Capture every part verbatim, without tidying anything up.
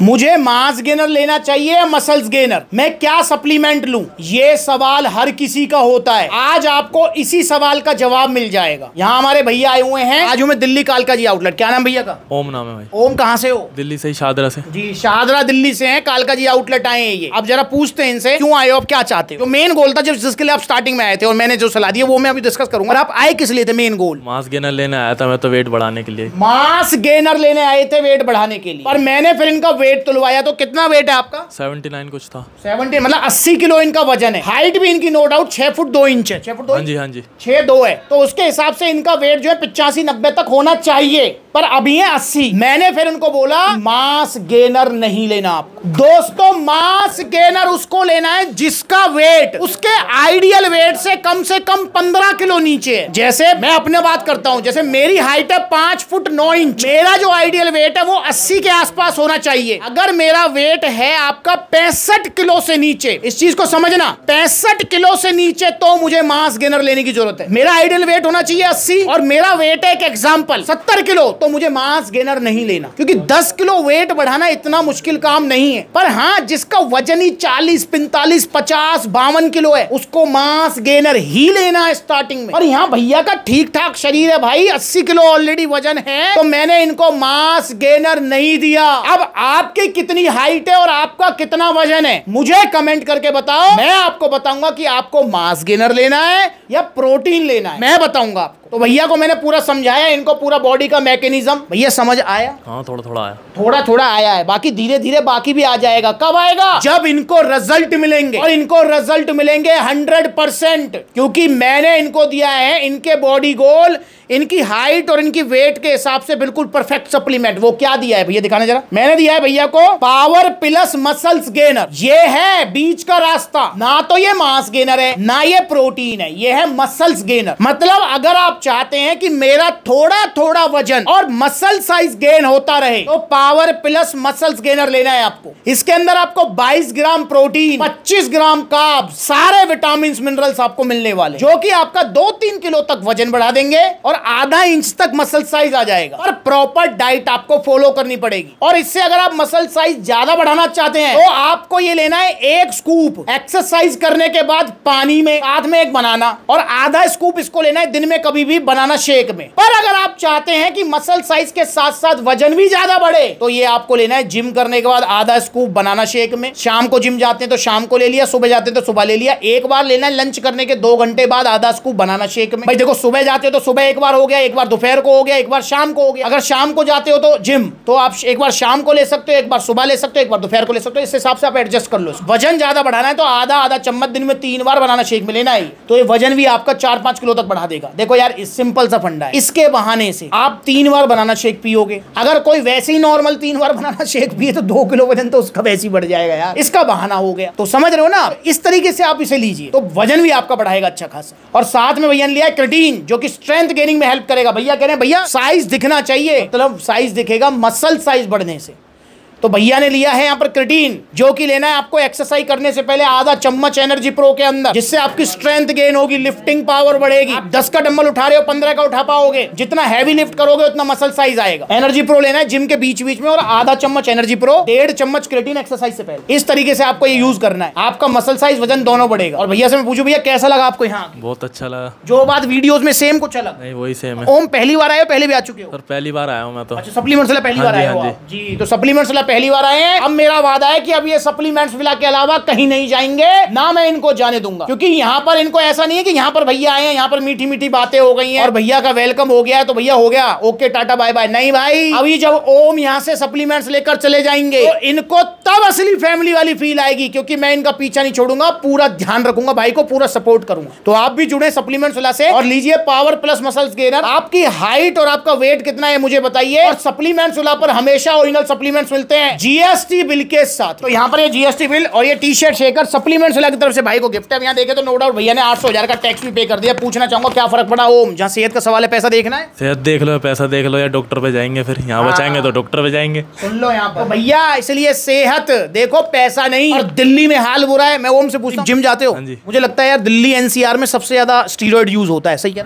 मुझे mass gainer लेना चाहिए या मसल्स गेनर, मैं क्या सप्लीमेंट लूं? ये सवाल हर किसी का होता है। आज आपको इसी सवाल का जवाब मिल जाएगा। यहाँ हमारे भैया आए हुए हैं, आज हमें दिल्ली कालका जी आउटलेट। क्या नाम भैया का? ओम नाम है भाई। ओम कहाँ से हो? दिल्ली से ही, शाहदरा से जी। शाहदरा दिल्ली से हैं, कालका जी आउटलेट आए हैं ये। अब जरा पूछते हैं इनसे क्यों आए हो, आप क्या चाहते हो? जो मेन गोल था जब जिसके लिए आप स्टार्टिंग में आए थे और मैंने जो सलाह दी वो मैं अभी डिस्कस करूंगा। और आप आए किस लिए थे? मेन गोल मास गेनर लेने आया था मैं तो, वेट बढ़ाने के लिए। मास गेनर लेने आए थे वेट बढ़ाने के लिए, पर मैंने फिर इनका वेट तुलवाया तो कितना वेट है आपका? सेवेंटी नाइन कुछ था। सेवेंटी मतलब अस्सी किलो इनका वजन है। हाइट भी इनकी नो डाउट छह फुट दो इंच है। छह फुट दो हाँ जी, हाँ जी, छह दो है। तो उसके हिसाब से इनका वेट जो है पिचासी नब्बे तक होना चाहिए, पर अभी है अस्सी। मैंने फिर उनको बोला मास गेनर नहीं लेना आपको। दोस्तों मास गेनर उसको लेना है जिसका वेट उसके आइडियल वेट से कम से कम पंद्रह किलो नीचे है। जैसे मैं अपने बात करता हूं, जैसे मेरी हाइट है पांच फुट नौ इंच, मेरा जो आइडियल वेट है वो अस्सी के आसपास होना चाहिए। अगर मेरा वेट है आपका पैंसठ किलो से नीचे, इस चीज को समझना, पैंसठ किलो से नीचे, तो मुझे मास गेनर लेने की जरूरत है। मेरा आइडियल वेट होना चाहिए अस्सी और मेरा वेट है एक एग्जांपल सत्तर किलो, तो मुझे मास गेनर नहीं लेना, क्योंकि दस किलो वेट बढ़ाना इतना मुश्किल काम नहीं है। पर हाँ, जिसका वजन ही चालीस पैंतालीस पचास बावन किलो है उसको मास गेनर ही लेना है स्टार्टिंग में। और यहाँ भैया का ठीक ठाक शरीर है भाई, अस्सी किलो ऑलरेडी वजन है, तो मैंने इनको मास गेनर नहीं दिया। अब आपकी कितनी हाइट है और आपका कितना वजन है मुझे कमेंट करके बताओ, मैं आपको बताऊंगा कि आपको मास गेनर लेना है या प्रोटीन लेना है, मैं बताऊंगा आपको। तो भैया को मैंने पूरा समझाया, इनको पूरा बॉडी का मैकेनिज्म भैया समझ आया? हाँ, थोड़ा थोड़ा आया, थोड़ा थोड़ा आया है, बाकी धीरे धीरे बाकी भी आ जाएगा। कब आएगा? जब इनको रिजल्ट मिलेंगे, और इनको रिजल्ट मिलेंगे हंड्रेड परसेंट, क्योंकि मैंने इनको दिया है इनके बॉडी गोल, इनकी हाइट और इनकी वेट के हिसाब से बिल्कुल परफेक्ट सप्लीमेंट। वो क्या दिया है भैया, दिखाना जरा। मैंने दिया है भैया को पावर प्लस मसल्स गेनर। ये है बीच का रास्ता, ना तो ये मास गेनर है ना ये प्रोटीन है, ये है मसल्स गेनर। मतलब अगर आप चाहते हैं कि मेरा थोड़ा थोड़ा वजन और मसल साइज गेन होता रहे तो पावर प्लस मसल्स गेनर लेना है आपको। इसके अंदर आपको बाईस ग्राम प्रोटीन, पच्चीस ग्राम कार्ब, सारे विटामिन मिनरल्स आपको मिलने वाले, जो कि आपका दो तीन किलो तक वजन बढ़ा देंगे और आधा इंच तक मसल साइज आ जाएगा। और प्रॉपर डाइट आपको फॉलो करनी पड़ेगी। और इससे अगर आप मसल साइज ज्यादा बढ़ाना चाहते हैं तो आपको ये लेना है एक स्कूप एक्सरसाइज करने के बाद पानी में, साथ में एक बनाना, और आधा स्कूप इसको लेना है दिन में कभी भी बनाना शेक में। पर अगर आप चाहते हैं कि मसल साइज के साथ साथ वजन भी ज्यादा बढ़े तो ये आपको लेना है जिम करने के बाद आधा स्कूप बनाना शेक में। शाम को जिम जाते हैं तो शाम को ले लिया, सुबह जाते हैं तो सुबह ले लिया। एक बार लेना है लंच करने के दो घंटे बाद आधा स्कूप बनाना शेक में। भाई देखो, सुबह जाते हो तो सुबह एक बार हो गया, एक बार दोपहर को हो गया, एक बार शाम को हो गया। अगर शाम को जाते हो तो जिम, तो आप एक बार शाम को ले सकते हो, एक बार सुबह ले सकते हो, एक बार दोपहर को ले सकते हो। इस हिसाब से आप एडजस्ट कर लो। वजन ज्यादा बढ़ाना है तो आधा आधा चम्मच दिन में तीन बार बनाना शेक में लेना है, तो ये वजन भी आपका चार पांच किलो तक बढ़ा देगा। देखो यार, सिंपल सा फंडा है। इसके बहाने से आप तीन बार बनाना शेक पियोगे। अगर कोई वैसे ही नॉर्मल तीन बार बनाना शेक पिए तो दो किलो वजन तो उसका वैसे ही बढ़ जाएगा यार, इसका बहाना हो गया। तो समझ रहे हो ना, इस तरीके से आप इसे लीजिए तो वजन भी आपका बढ़ाएगा अच्छा खासा। और साथ में भैया ने लिया क्रिएटिन, जो कि स्ट्रेंथ गेनिंग में हेल्प करेगा। भैया कह रहे हैं भैया साइज दिखना चाहिए, मतलब साइज दिखेगा मसल साइज बढ़ने से। तो भैया ने लिया है यहाँ पर क्रिएटिन, जो कि लेना है आपको एक्सरसाइज करने से पहले आधा चम्मच एनर्जी प्रो के अंदर, जिससे आपकी स्ट्रेंथ गेन होगी, लिफ्टिंग पावर बढ़ेगी। आप दस का डंबल उठा रहे हो, पंद्रह का उठा पाओगे। जितना हैवी लिफ्ट करोगे उतना मसल साइज आएगा। एनर्जी प्रो लेना है जिम के बीच बीच में, और आधा चम्मच एनर्जी प्रो, डेढ़ चम्मच क्रिएटिन एक्सरसाइज से पहले। इस तरीके से आपको ये यूज करना है, आपका मसल साइज वजन दोनों बढ़ेगा। और भैया से मैं पूछूं, भैया कैसा लगा आपको यहाँ? बहुत अच्छा लगा। जो बात वीडियोस में सेम कुछ अलग? नहीं, वही सेम है। ओम पहली बार आए हो, पहले भी आ चुके हो? सर पहली बार आया हूँ मैं तो। अच्छा, सप्लीमेंट्स वाला पहली हाँ बार जी, आए हो हाँ आप? जी, तो सप्लीमेंट्स वाला पहली बार आए हैं। अब मेरा वादा है कि अब ये सप्लीमेंट्स विला के अलावा कहीं नहीं जाएंगे, ना मैं इनको जाने दूंगा। क्योंकि यहाँ पर इनको ऐसा नहीं है कि यहाँ पर भैया आए हैं, यहाँ पर मीठी मीठी बातें हो गई हैं और भैया का वेलकम हो गया है तो भैया हो गया, ओके टाटा बाय बाय। नहीं भाई, अभी जब ओम यहाँ से सप्लीमेंट्स लेकर चले जाएंगे तो इनको तब असली फैमिली वाली फील आएगी, क्योंकि मैं इनका पीछा नहीं छोड़ूंगा, पूरा ध्यान रखूंगा, भाई को पूरा सपोर्ट करूंगा। तो आप भी जुड़े सप्लीमेंट्स विला से और लीजिए पावर प्लस मसल्स गेनर। आपकी हाइट और आपका वेट कितना है मुझे बताइए। और सप्लीमेंट्स विला पर हमेशा ओरिजिनल सप्लीमेंट्स मिलते हैं जीएसटी बिल के साथ। तो यहाँ पर ये जीएसटी बिल और ये टी शर्ट शेकर सप्लीमेंट्स की तरफ से भाई को गिफ्ट है। यहाँ देखे तो नो डाउट भैया ने आठ सौ हजार का टैक्स भी पे कर दिया। पूछना चाहूंगा क्या फर्क पड़ा ओम? जहाँ सेहत का सवाल है, पैसा देखना है, सेहत देख लो, पैसा देख लो, या डॉक्टर पे जाएंगे, फिर यहाँ बचाएंगे तो डॉक्टर पे जाएंगे। सुन लो यहाँ पर भैया, इसलिए सेहत देखो, पैसा नहीं। और दिल्ली में हाल बुरा है। मैं ओम से पूछता हूँ, जिम जाते हो? हाँ जी। मुझे लगता है यार दिल्ली एनसीआर में सबसे ज्यादा स्टीरॉइड यूज होता है, सही कह रहा हूँ?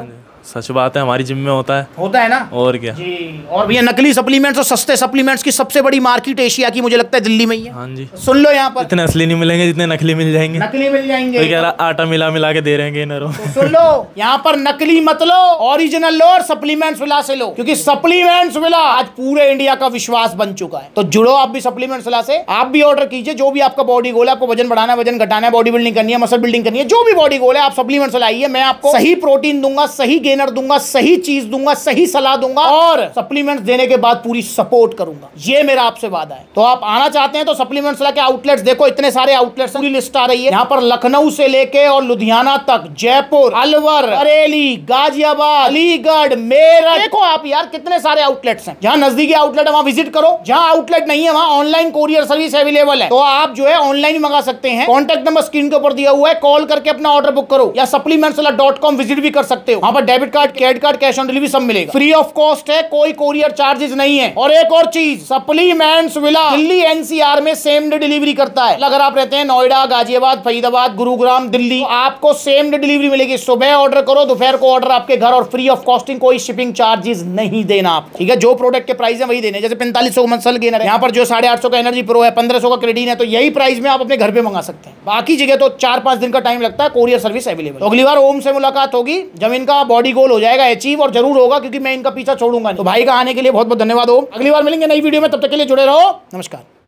सच बात है, हमारी जिम में होता है। होता है ना। और क्या जी। और भैया नकली सप्लीमेंट्स और सस्ते सप्लीमेंट्स की सबसे बड़ी मार्केट एशिया की मुझे लगता है दिल्ली में ही है। हाँ जी। सुन लो यहाँ पर इतने असली नहीं मिलेंगे जितने नकली मिल जाएंगे। नकली मिल जाएंगे। तो कह रहा आटा मिला मिला के दे रहे हैं गेनरों। तो सुन लो यहाँ पर नकली मत लो, ओरिजिनल लो और सप्लीमेंट्स विला से लो, क्योंकि सप्लीमेंट्स विला आज पूरे इंडिया का विश्वास बन चुका है। तो जुड़ो आप भी सप्लीमेंट्स विला से, आप भी ऑर्डर कीजिए। जो भी आपका बॉडी गोल है, आपको वजन बढ़ाना है, वजन घटाना है, बॉडी बिल्डिंग करनी है, मसल बिल्डिंग करनी है, जो भी बॉडी गोल है आप सप्लीमेंट्स लाइए। मैं आपको सही प्रोटीन दूंगा, सही गेनर दूंगा, सही चीज दूंगा, सही सलाह दूंगा और सप्लीमेंट्स देने के बाद पूरी सपोर्ट करूंगा। ये मेरा आपसे वादा है। तो आप आना चाहते हैं तो सप्लीमेंट्स ला के आउटलेट्स देखो, इतने सारे आउटलेट्स, पूरी लिस्ट आ रही है यहाँ पर। लखनऊ से लेके और लुधियाना तक, जयपुर, अलवर, बरेली, गाजियाबाद, अलीगढ़, मेरठ, देखो आप यार कितने सारे आउटलेट्स हैं। जहां नजदीकी आउटलेट है वहां विजिट करो, जहां आउटलेट नहीं है वहां ऑनलाइन कोरियर सर्विस अवेलेबल है। तो आप जो है ऑनलाइन मंगा सकते हैं। कॉन्टैक्ट नंबर स्क्रीन के ऊपर दिया हुआ है, कॉल करके अपना ऑर्डर बुक करो, या सप्लीमेंट्स डॉट कॉम विजिट भी कर सकते हो। वहां पर debit card, credit card, cash on delivery सब मिलेगा, फ्री ऑफ कॉस्ट है, कोई कोरियर चार्जेस नहीं है। और एक और चीज, सप्लीमेंट्स विला दिल्ली एनसीआर में सेम डे डिलीवरी करता है। अगर आप रहते हैं नोएडा, गाजियाबाद, फरीदाबाद, गुरुग्राम, दिल्ली, आपको सेम डे डिलीवरी मिलेगी। सुबह ऑर्डर करो, दोपहर को ऑर्डर आपके घर, और फ्री ऑफ कॉस्टिंग, कोई शिपिंग चार्जेस नहीं देना आप, ठीक है। जो प्रोडक्ट के प्राइस है वही देने। जैसे पैंतालीस सौ मसल गेनर है, यहाँ पर जो साढ़े आठ सौ का एनर्जी प्रो है, पंद्रह सौ का क्रेडिन है, तो यही प्राइस में आप अपने घर पे मंगा सकते हैं। बाकी जगह तो चार पांच दिन का टाइम लगता है, कोरियर सर्विस अवेलेबल। तो अगली बार ओम से मुलाकात होगी जब इनका बॉडी गोल हो जाएगा अचीव, और जरूर होगा क्योंकि मैं इनका पीछा छोड़ूंगा नहीं। तो भाई का आने के लिए बहुत बहुत धन्यवाद ओम। अगली बार मिलेंगे नई वीडियो में, तब तक के लिए जुड़े रहो। नमस्कार।